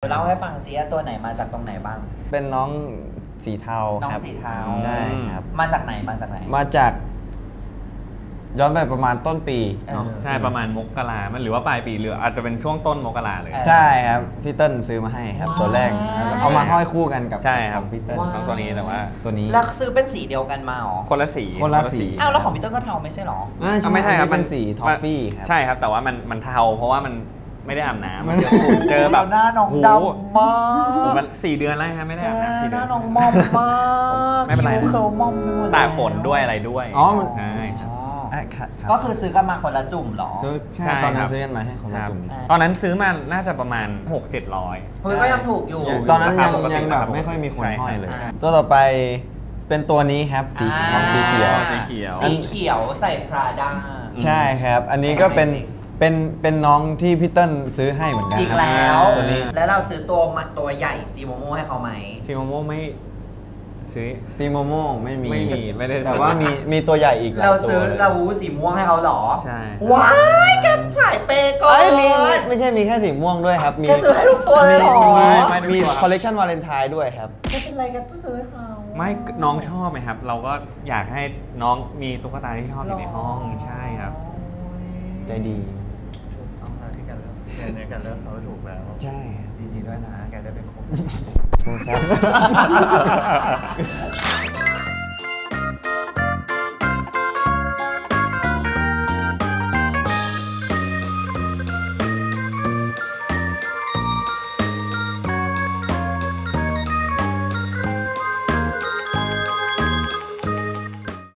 เล่าให้ฟังซิว่าตัวไหนมาจากตรงไหนบ้างเป็นน้องสีเทาน้องสีเทาใช่ครับมาจากไหนมาจากย้อนไปประมาณต้นปีใช่ประมาณมกราหรือว่าปลายปีหรืออาจจะเป็นช่วงต้นมกราเลยใช่ครับพี่เติ้ลซื้อมาให้ครับตัวแรกเอามาห้อยคู่กันกับใช่ครับพี่เติ้ลทั้งตัวนี้แต่ว่าตัวนี้แล้วซื้อเป็นสีเดียวกันมาหรอคนละสีอ้าวแล้วของพี่เติ้ลก็เทาไม่ใช่หรอไม่ใช่ครับเป็นสีทอฟฟี่ครับใช่ครับแต่ว่ามันเทาเพราะว่ามันไม่ได้อาบน้ำเจอแบบหน้าน้องดำมากมัน4 เดือนแล้วครับไม่ได้อาบน้ำ4 เดือนหน้าน้องมอมมากไม่เป็นไรคิ้วมอมไปหมดตากฝนด้วยอะไรด้วยใช่ก็คือซื้อกันมาคนละจุ่มหรอใช่ตอนนั้นซื้อกันมาให้คนละจุ่มตอนนั้นซื้อมาน่าจะประมาณ 600-700 เฮ้ยก็ยังถูกอยู่ตอนนั้นยังแบบไม่ค่อยมีคนห้อยเลยตัวต่อไปเป็นตัวนี้ครับสีเขียวใส่พราด้าใช่ครับอันนี้ก็เป็นน้องที่พี่เติ้ลซื้อให้เหมือนกันอีกแล้วตัวนี้แล้วเราซื้อตัวใหญ่ซีโมโม่ให้เขาไหมซีโมโม่ไม่ซื้อซีโมโม่ไม่ได้แต่ว่ามีตัวใหญ่อีกเราซื้อเราสีม่วงให้เขาหรอใช่ว้ายกันถ่ายเปก่อนไม่ใช่มีแค่สีม่วงด้วยครับมีซื้อให้ทุกตัวเลยหรอมีคอลเลคชันวาเลนไทน์ด้วยครับจะเป็นไรกันต้องซื้อให้เขาไม่น้องชอบไหมครับเราก็อยากให้น้องมีตุ๊กตาที่ชอบอยู่ในห้องใช่ครับใจดีต้องเราที่กันเริ่มในการเริ่มเขาถูกแล้วใช่ดีด้วยนะแกได้เป็นคน